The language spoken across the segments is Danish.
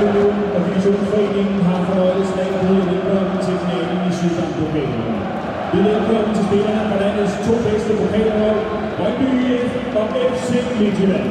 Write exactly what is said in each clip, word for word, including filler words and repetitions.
Union og Divisionsforeningen har fornøjelsen af at byde velkommen til finalen i Syddanpokalen. Vi er velkommen til spillerne fra landets to bedste pokalhold, Brøndby I F og F C Midtjylland.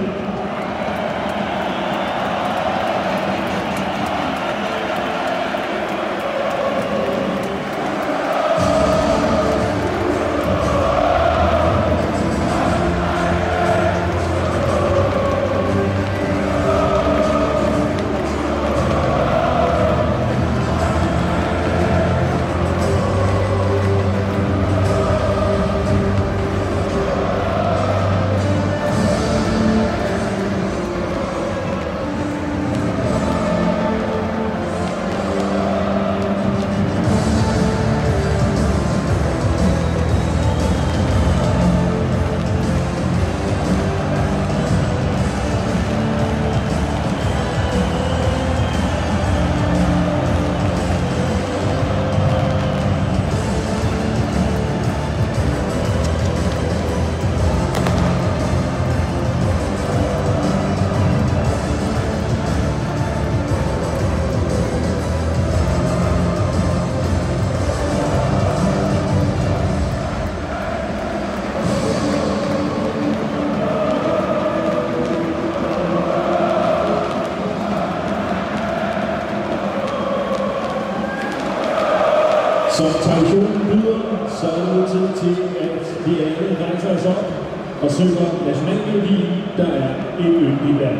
Som traditionen byder, så er det tid til, at vi alle rejser os op og synger nationalmelodien, der er et yndigt land.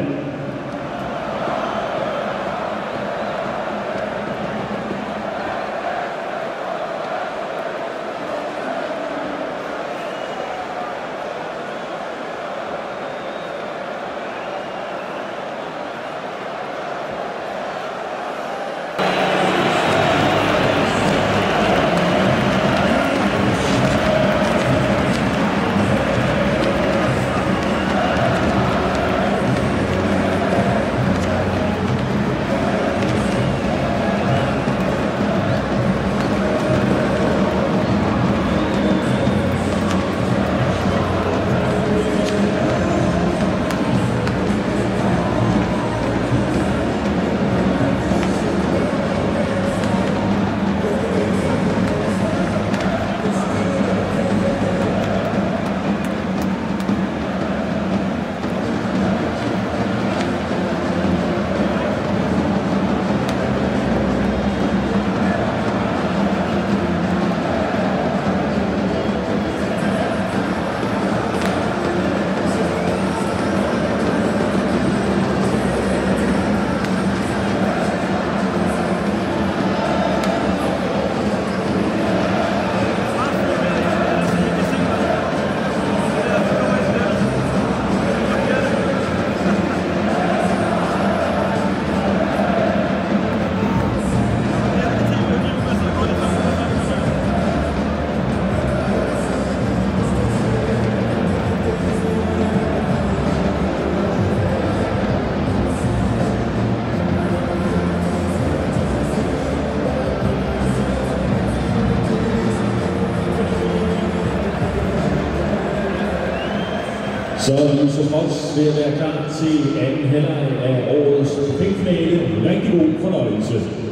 Så er vi så også ved at være klar til anden halvleg af årets pokalfinale. Rigtig god fornøjelse.